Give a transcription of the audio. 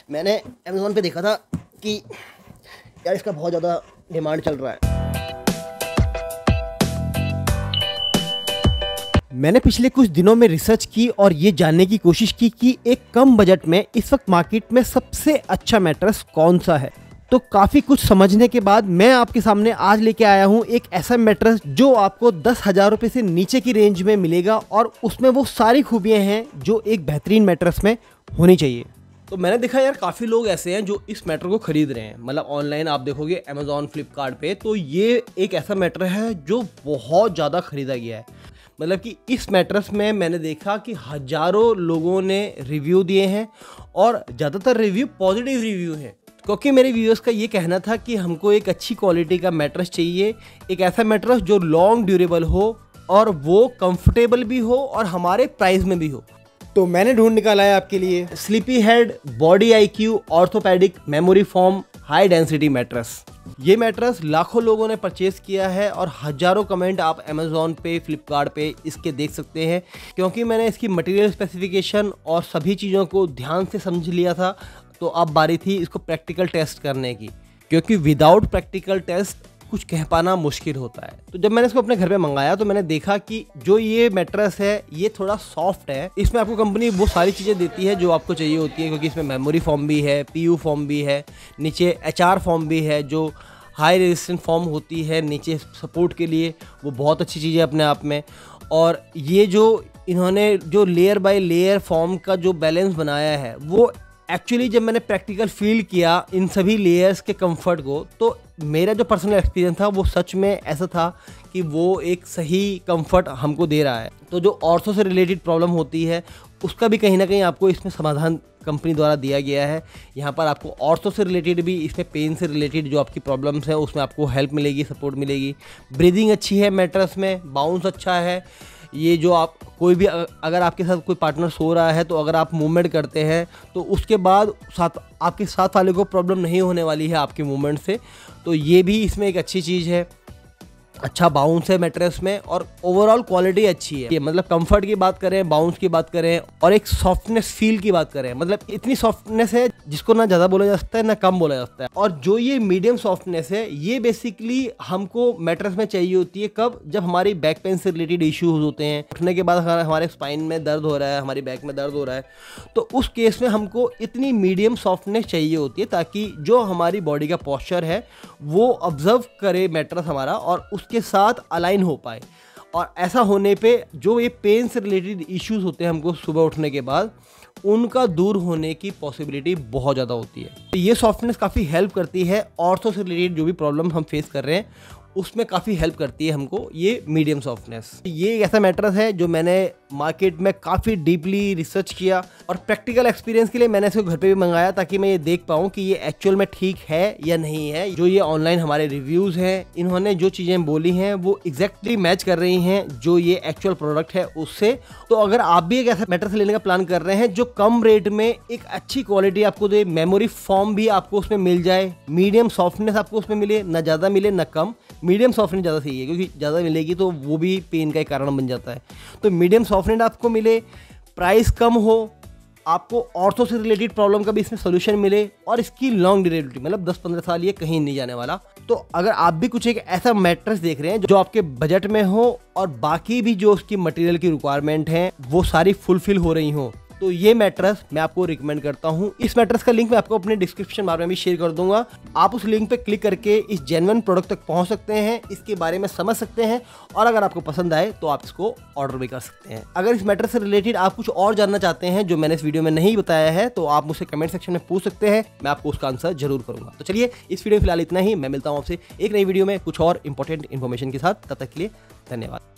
मैंने अमेज़ॉन पे देखा था कि यार इसका बहुत ज़्यादा डिमांड चल रहा है। मैंने पिछले कुछ दिनों में रिसर्च की और ये जानने की कोशिश की कि एक कम बजट में इस वक्त मार्केट में सबसे अच्छा मैट्रेस कौन सा है। तो काफ़ी कुछ समझने के बाद मैं आपके सामने आज लेके आया हूँ एक ऐसा मैट्रेस जो आपको 10,000 रुपये से नीचे की रेंज में मिलेगा और उसमें वो सारी खूबियाँ हैं जो एक बेहतरीन मैट्रेस में होनी चाहिए। तो मैंने देखा यार काफ़ी लोग ऐसे हैं जो इस मैटर को खरीद रहे हैं। मतलब ऑनलाइन आप देखोगे अमेज़ॉन, फ्लिपकार्ट पे, तो ये एक ऐसा मैटर है जो बहुत ज़्यादा खरीदा गया है। मतलब कि इस मैट्रेस में मैंने देखा कि हज़ारों लोगों ने रिव्यू दिए हैं और ज़्यादातर रिव्यू पॉजिटिव रिव्यू हैं, क्योंकि मेरे व्यूअर्स का ये कहना था कि हमको एक अच्छी क्वालिटी का मैट्रेस चाहिए, एक ऐसा मैट्रेस जो लॉन्ग ड्यूरेबल हो और वो कंफर्टेबल भी हो और हमारे प्राइस में भी हो। तो मैंने ढूंढ निकाला है आपके लिए sleepy head body IQ orthopaedic memory foam high density mattress. ये मैट्रेस लाखों लोगों ने परचेज किया है और हज़ारों कमेंट आप अमेज़ॉन पे, फ्लिपकार्ट पे इसके देख सकते हैं, क्योंकि मैंने इसकी मटेरियल स्पेसिफिकेशन और सभी चीज़ों को ध्यान से समझ लिया था। तो अब बारी थी इसको प्रैक्टिकल टेस्ट करने की, क्योंकि विदाउट प्रैक्टिकल टेस्ट कुछ कह पाना मुश्किल होता है। तो जब मैंने इसको अपने घर पे मंगाया तो मैंने देखा कि जो ये मैट्रेस है ये थोड़ा सॉफ्ट है। इसमें आपको कंपनी वो सारी चीज़ें देती है जो आपको चाहिए होती है, क्योंकि इसमें मेमोरी फोम भी है, PU फोम भी है, नीचे HR फोम भी है जो हाई रेजिस्टेंट फोम होती है नीचे सपोर्ट के लिए। वो बहुत अच्छी चीज़ है अपने आप में। और ये जो इन्होंने जो लेयर बाय लेयर फॉर्म का जो बैलेंस बनाया है, वो एक्चुअली जब मैंने प्रैक्टिकल फील किया इन सभी लेयर्स के कंफर्ट को, तो मेरा जो पर्सनल एक्सपीरियंस था वो सच में ऐसा था कि वो एक सही कंफर्ट हमको दे रहा है। तो जो ऑर्थो से रिलेटेड प्रॉब्लम होती है उसका भी कहीं ना कहीं आपको इसमें समाधान कंपनी द्वारा दिया गया है। यहाँ पर आपको ऑर्थो से रिलेटेड भी, इसमें पेन से रिलेटेड जो आपकी प्रॉब्लम्स हैं उसमें आपको हेल्प मिलेगी, सपोर्ट मिलेगी। ब्रीदिंग अच्छी है मैट्रेस में, बाउंस अच्छा है। ये जो आप कोई भी अगर आपके साथ कोई पार्टनर सो रहा है तो अगर आप मूवमेंट करते हैं तो उसके बाद आपके साथ वाले को प्रॉब्लम नहीं होने वाली है आपके मूवमेंट से। तो ये भी इसमें एक अच्छी चीज़ है। अच्छा बाउंस है मैट्रेस में और ओवरऑल क्वालिटी अच्छी है। मतलब कंफर्ट की बात करें, बाउंस की बात करें और एक सॉफ्टनेस फील की बात करें, मतलब इतनी सॉफ्टनेस है जिसको ना ज़्यादा बोला जा सकता है ना कम बोला जा सकता है। और जो ये मीडियम सॉफ्टनेस है ये बेसिकली हमको मैट्रेस में चाहिए होती है कब, जब हमारी बैक पेन से रिलेटेड इश्यूज होते हैं, उठने के बाद हमारे स्पाइन में दर्द हो रहा है, हमारी बैक में दर्द हो रहा है, तो उस केस में हमको इतनी मीडियम सॉफ्टनेस चाहिए होती है ताकि जो हमारी बॉडी का पॉस्चर है वो ऑब्जर्व करे मैट्रेस हमारा और उसके साथ अलाइन हो पाए। और ऐसा होने पे जो ये पेन से रिलेटेड इश्यूज होते हैं हमको सुबह उठने के बाद, उनका दूर होने की पॉसिबिलिटी बहुत ज़्यादा होती है। तो ये सॉफ्टनेस काफ़ी हेल्प करती है ऑर्थो से रिलेटेड जो भी प्रॉब्लम हम फेस कर रहे हैं उसमें काफ़ी हेल्प करती है हमको ये मीडियम सॉफ्टनेस। ये एक ऐसा मैट्रेस है जो मैंने मार्केट में काफ़ी डीपली रिसर्च किया और प्रैक्टिकल एक्सपीरियंस के लिए मैंने इसको घर पे भी मंगाया ताकि मैं ये देख पाऊँ कि ये एक्चुअल में ठीक है या नहीं है। जो ये ऑनलाइन हमारे रिव्यूज़ हैं, इन्होंने जो चीज़ें बोली हैं वो एग्जैक्टली मैच कर रही हैं जो ये एक्चुअल प्रोडक्ट है उससे। तो अगर आप भी एक ऐसा मैट्रेस लेने का प्लान कर रहे हैं जो कम रेट में एक अच्छी क्वालिटी आपको दे, मेमोरी फोम भी आपको उसमें मिल जाए, मीडियम सॉफ्टनेस आपको उसमें मिले, ना ज़्यादा मिले ना कम, मीडियम सॉफ्टनेस ज़्यादा सही है क्योंकि ज़्यादा मिलेगी तो वो भी पेन का एक कारण बन जाता है। तो मीडियम सॉफ्टनेस आपको मिले, प्राइस कम हो, आपको ऑर्थो से रिलेटेड प्रॉब्लम का भी इसमें सोल्यूशन मिले और इसकी लॉन्ग ड्यूरेबिलिटी, मतलब 10-15 साल ये कहीं नहीं जाने वाला। तो अगर आप भी कुछ एक ऐसा मैट्रेस देख रहे हैं जो आपके बजट में हो और बाकी भी जो उसकी मटेरियल की रिक्वायरमेंट है वो सारी फुलफिल हो रही हो, तो ये मैट्रेस मैं आपको रिकमेंड करता हूँ। इस मैट्रेस का लिंक मैं आपको अपने डिस्क्रिप्शन बार में भी शेयर कर दूंगा। आप उस लिंक पे क्लिक करके इस जेन्युइन प्रोडक्ट तक पहुँच सकते हैं, इसके बारे में समझ सकते हैं और अगर आपको पसंद आए तो आप इसको ऑर्डर भी कर सकते हैं। अगर इस मैट्रेस से रिलेटेड आप कुछ और जानना चाहते हैं जो मैंने इस वीडियो में नहीं बताया है तो आप मुझसे कमेंट सेक्शन में पूछ सकते हैं, मैं आपको उसका आंसर जरूर करूंगा। तो चलिए इस वीडियो में फिलहाल इतना ही। मैं मिलता हूँ आपसे एक नई वीडियो में कुछ और इंपॉर्टेंट इन्फॉर्मेशन के साथ। तब तक के लिए धन्यवाद।